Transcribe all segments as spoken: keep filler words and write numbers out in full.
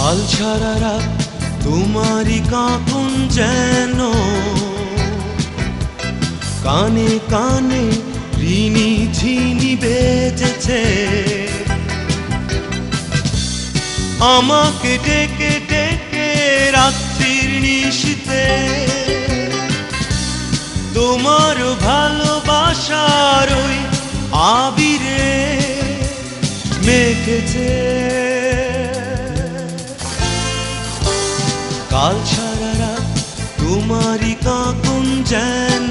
কাল সারা রাত তোমারই কাঁপন যেন কানে কানে ঋণী ঝিনি বেজেছে। আমাকে ডেকে ডেকে রাত্রির নিশীথে তোমার ভালোবাসার ওই আবিরে মেখেছে। কাল সারা রাত তোমারই কাঁপন যেন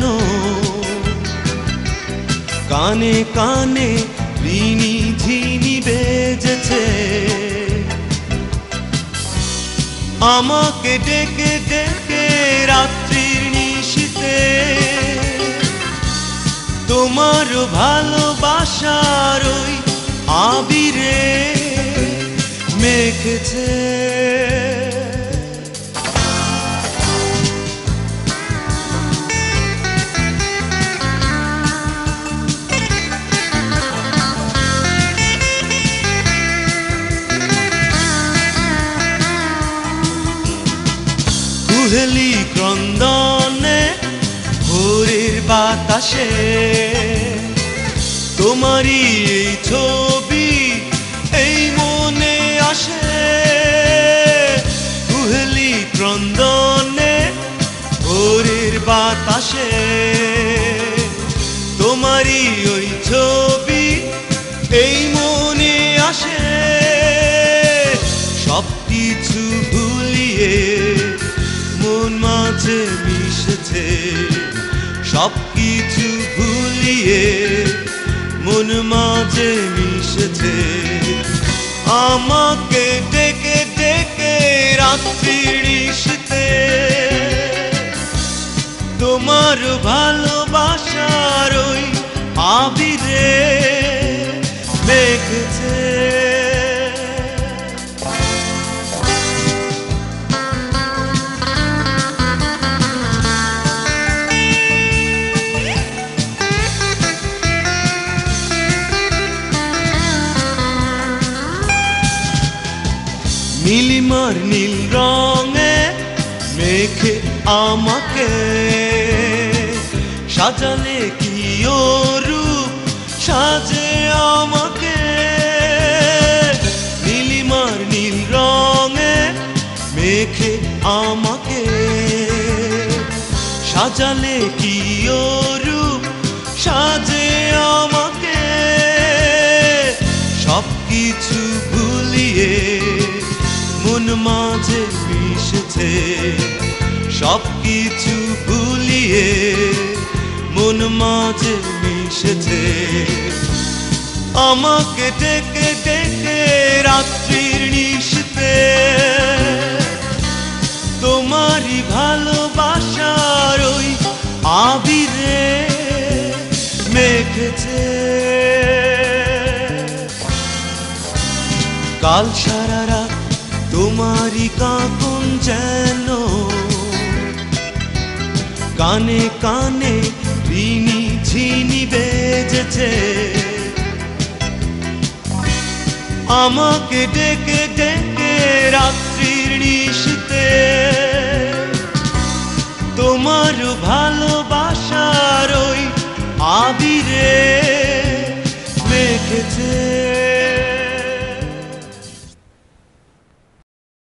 কানে কানে ঋণী ঝিনি বেজেছে। আমাকে ডেকে ডেকে রাত্রির নিশীথে তোমার ভালোবাসার ওই আবিরে মেখেছে। কুহেলি ক্রন্দনে ভোরের বাতাসে তোমারই এই ছবি এই মনে আসে। কুহেলি ক্রন্দনে ভোরের বাতাসে তোমারই ওই ছবি এই মনে আসে। সব কিছু ভুলিয়ে মন মাঝে মিশেছে, সব কিছু ভুলিয়ে মন মাঝে মিশেছে। আমাকে ডেকে ডেকে রাত্রির নিশীথে তোমার ভালোবাসার ওই আবিরে মেখেছে। নীলিমার নীল রঙে মেখে আমাকে সাজালে কি ও রূপ সাজে আমাকে। নীলিমার নীল রঙে মেখে আমাকে সাজালে কি ও রূপ সাজে আমাকে। সব কিছু ভুলিয়ে মন মাঝে মিশেছে, সব কিছু ভুলিয়ে মন মাঝে মিশেছে। আমাকে ডেকে ডেকে রাত্রির নিশীথে তোমারই ভালোবাসার ওই আবিরে মেখেছে। কাল সারা রাত তোমারই কাঁপন যেন কানে কানে ঋণী ঝিনি বেজেছে। আমাকে ডেকে ডেকে রাত্রির নিশীথে তোমার ভালো